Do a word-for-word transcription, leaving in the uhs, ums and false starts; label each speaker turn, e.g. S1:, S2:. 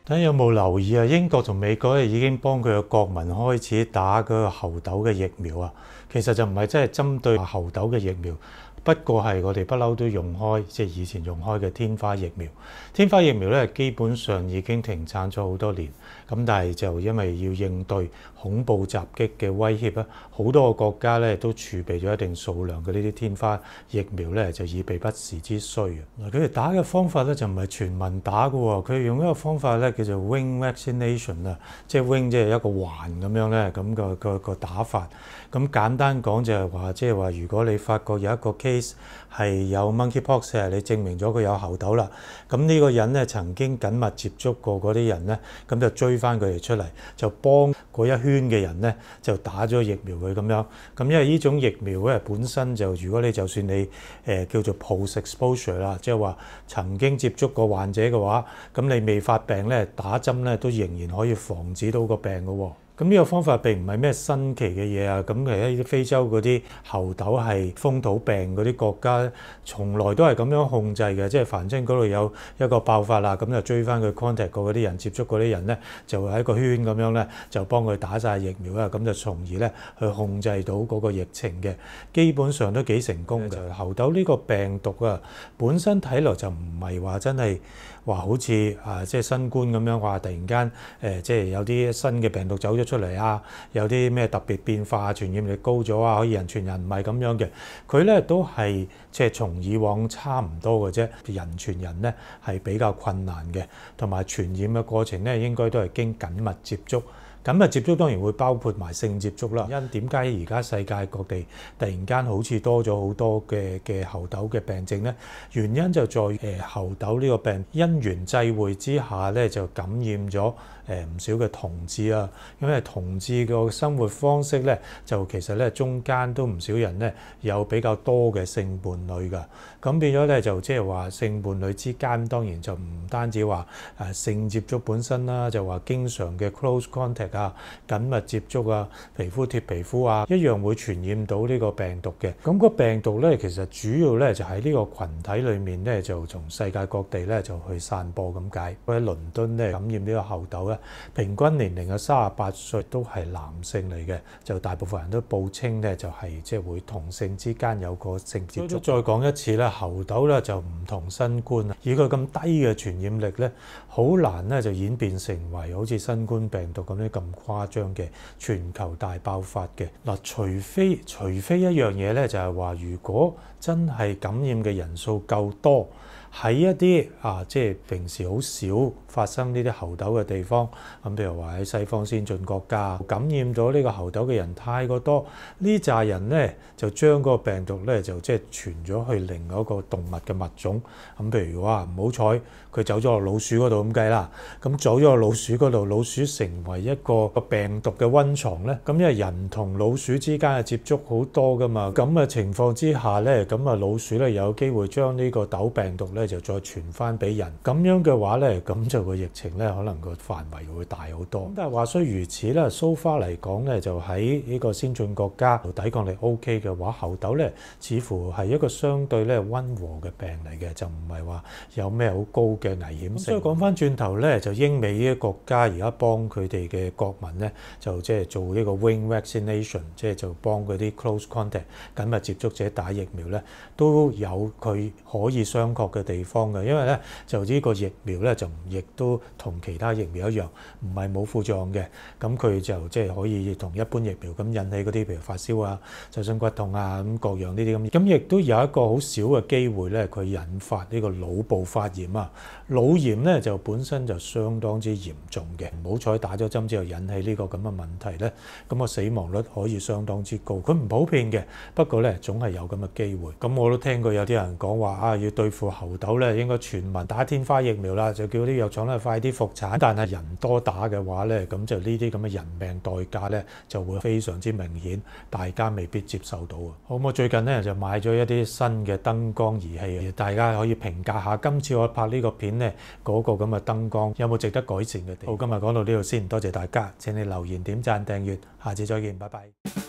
S1: 大家有冇留意啊？英國同美國咧已經幫佢嘅國民開始打嗰個猴痘嘅疫苗啊。其實就唔係真係針對猴痘嘅疫苗，不過係我哋不嬲都用開，即係以前用開嘅天花疫苗。天花疫苗咧基本上已經停產咗好多年，咁但係就因為要應對恐怖襲擊嘅威脅啊，好多個國家咧都儲備咗一定數量嘅呢啲天花疫苗咧，就以備不時之需啊。嗱，佢哋打嘅方法咧就唔係全民打嘅喎，佢用一個方法咧叫做 wing vaccination 啊，即係 wing 即係一個環咁樣咧，咁個個個打法。咁簡單講就係話，即係話如果你發覺有一個 case 係有 monkeypox 係你證明咗佢有猴痘啦，咁呢個人咧曾經緊密接觸過嗰啲人咧，咁就追翻佢哋出嚟，就幫嗰一圈嘅人咧就打咗疫苗佢咁樣。咁因為呢種疫苗咧本身就如果你就算你誒、呃、叫做 post exposure 啦，即係話曾經接觸過患者嘅話，咁你未發病咧打針咧都仍然可以防止到個病嘅喎。咁呢個方法並唔係咩新奇嘅嘢啊！咁其實喺非洲嗰啲猴痘係風土病嗰啲國家，從來都係咁樣控制嘅，即係反正嗰度有一個爆發啦，咁就追翻佢 contact 過嗰啲人、接觸嗰啲人咧，就喺個圈咁樣咧，就幫佢打晒疫苗啦，咁就從而咧去控制到嗰個疫情嘅，基本上都幾成功嘅。猴痘呢個病毒啊，本身睇落就唔係話真係話好似啊，即係新冠咁樣話突然間誒，即係有啲新嘅病毒走咗出嚟啊，有啲咩特別變化，傳染力高咗啊，可以人傳人，唔係咁樣嘅。佢咧都係即係從以往差唔多嘅啫，人傳人咧係比較困難嘅，同埋傳染嘅過程咧應該都係經緊密接觸。緊密接觸當然會包括埋性接觸啦。因點解而家世界各地突然間好似多咗好多嘅嘅猴痘嘅病症咧？原因就在誒、呃、猴痘呢個病因緣際會之下咧，就感染咗誒唔少嘅同志啊。因為同志個生活方式咧，就其實咧中間都唔少人咧有比較多嘅性伴侶㗎。咁變咗咧就即係話性伴侶之間當然就唔單止話誒性接觸本身啦，就話經常嘅 close contact 啊、緊密接觸啊、皮膚貼皮膚啊，一樣會傳染到呢個病毒嘅。咁個病毒咧其實主要咧就喺呢個群體裏面咧，就從世界各地咧就去散播咁解。喺倫敦咧感染呢個猴痘咧，平均年齡嘅三十八歲都係男性嚟嘅，就大部分人都報稱咧就係即係會同性之間有個性接觸。再講一次咧，猴痘咧就唔同新冠啊，以佢咁低嘅傳染力咧，好難咧就演變成為好似新冠病毒咁樣咁誇張嘅全球大爆發嘅。嗱，除非除非一樣嘢咧，就係話如果真係感染嘅人數夠多，喺一啲啊即係平時好少發生呢啲猴痘嘅地方，咁譬如話喺西方先進國家感染咗呢個猴痘嘅人太過多，呢扎人咧就將嗰個病毒咧就即係傳咗去另外一個動物嘅物種。咁譬如話唔好彩佢走咗落老鼠嗰度咁計啦，咁走咗落老鼠嗰度，老鼠成為一個個病毒嘅溫床咧，咁因為人同老鼠之間嘅接觸好多噶嘛，咁嘅情況之下咧，咁啊老鼠咧有機會將呢個痘病毒咧就再傳翻俾人，咁樣嘅話咧，咁就個疫情咧可能個範圍會大好多。咁但係話雖如此啦，so far嚟講咧，就喺呢個先進國家抵抗力 OK 嘅話，猴痘咧似乎係一個相對咧溫和嘅病嚟嘅，就唔係話有咩好高嘅危險性。所以講翻轉頭咧，就英美呢啲國家而家幫佢哋嘅國民咧，就即係做呢個 wing vaccination， 即係就幫嗰啲 close contact 緊密接觸者打疫苗咧，都有佢可以商榷嘅地方嘅。因為咧就呢個疫苗咧就亦都同其他疫苗一樣，唔係冇副作用嘅。咁佢就即係可以同一般疫苗咁引起嗰啲譬如發燒啊、周身骨痛啊咁各樣呢啲咁。咁亦都有一個好少嘅機會咧，佢引發呢個腦部發炎啊。腦炎咧就本身就相當之嚴重嘅，唔好彩打咗針之後引起呢個咁嘅問題咧，咁個死亡率可以相當之高。佢唔普遍嘅，不過咧總係有咁嘅機會。咁我都聽過有啲人講話啊，要對付猴痘咧，應該全民打天花疫苗啦，就叫啲藥廠咧快啲復產。但係人多打嘅話咧，咁就呢啲咁嘅人命代價咧就會非常之明顯，大家未必接受到啊。好，我最近咧就買咗一啲新嘅燈光儀器，大家可以評價下今次我拍呢個片咧嗰個咁嘅燈光有冇值得改善嘅地方。好，今日講到呢度先，多謝大家，請你留言、點讚、訂閱，下次再見，拜拜。